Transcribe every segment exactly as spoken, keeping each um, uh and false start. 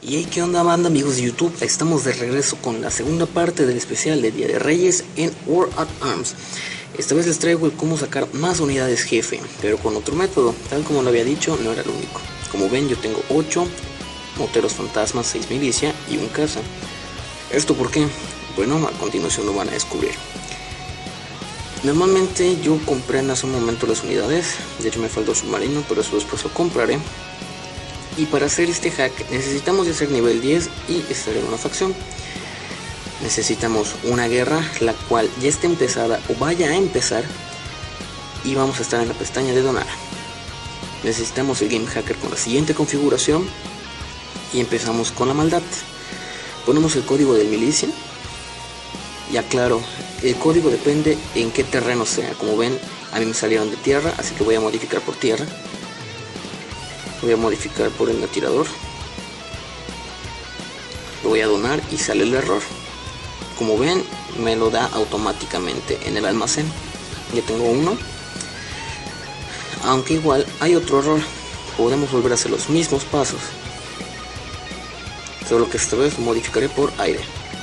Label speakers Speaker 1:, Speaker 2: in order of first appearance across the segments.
Speaker 1: Y hey, ¿qué onda, banda, amigos de YouTube? Estamos de regreso con la segunda parte del especial de Día de Reyes en War at Arms. Esta vez les traigo el cómo sacar más unidades jefe, pero con otro método. Tal como lo había dicho, no era el único. Como ven, yo tengo ocho moteros fantasmas, seis milicia y un caza. ¿Esto por qué? Bueno, a continuación lo van a descubrir. Normalmente yo compré en hace un momento las unidades. De hecho me faltó submarino, pero eso después lo compraré. Y para hacer este hack necesitamos de ser nivel diez y estar en una facción. Necesitamos una guerra la cual ya esté empezada o vaya a empezar, y vamos a estar en la pestaña de donar. Necesitamos el Game Hacker con la siguiente configuración y empezamos con la maldad. Ponemos el código del milicia. Ya claro, el código depende en qué terreno sea. Como ven, a mí me salieron de tierra, así que voy a modificar por tierra. Voy a modificar por el atirador. Lo voy a donar y sale el error. Como ven, me lo da automáticamente en el almacén. Ya tengo uno. Aunque igual hay otro error. Podemos volver a hacer los mismos pasos, solo que esta vez lo modificaré por aire.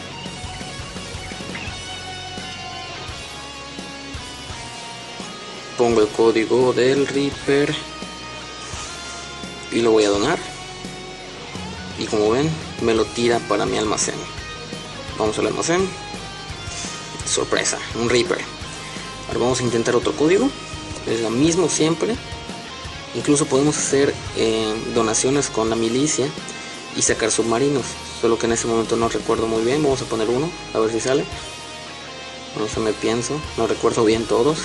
Speaker 1: Pongo el código del Reaper y lo voy a donar, y como ven me lo tira para mi almacén. Vamos al almacén. Sorpresa, un Reaper. Ahora vamos a intentar otro código. Es lo mismo siempre. Incluso podemos hacer eh, donaciones con la milicia y sacar submarinos, solo que en ese momento no recuerdo muy bien. Vamos a poner uno, a ver si sale. No se me pienso, no recuerdo bien todos.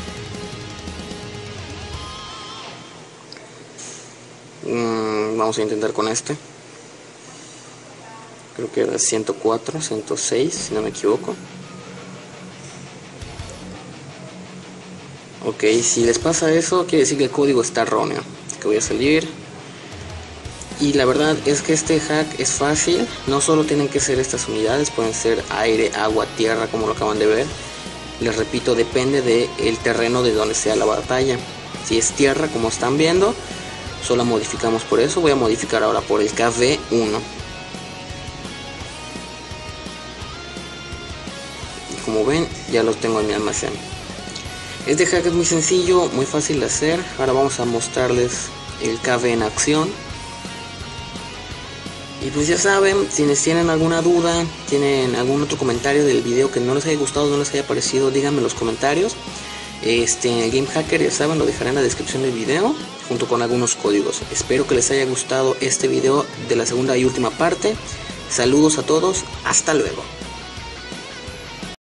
Speaker 1: mm, vamos a intentar con este. Creo que era ciento cuatro, ciento seis, si no me equivoco. Ok, si les pasa eso, quiere decir que el código está erróneo. Que voy a salir. Y la verdad es que este hack es fácil. No solo tienen que ser estas unidades, pueden ser aire, agua, tierra, como lo acaban de ver. Les repito, depende del terreno de donde sea la batalla. Si es tierra, como están viendo, solo modificamos por eso. Voy a modificar ahora por el K V uno. Como ven, ya los tengo en mi almacén. Este hack es muy sencillo, muy fácil de hacer. Ahora vamos a mostrarles el K V en acción. Y pues ya saben, si les tienen alguna duda, tienen algún otro comentario del video que no les haya gustado, no les haya parecido, díganme en los comentarios. Este el Game Hacker, ya saben, lo dejaré en la descripción del video junto con algunos códigos. Espero que les haya gustado este video de la segunda y última parte. Saludos a todos, hasta luego.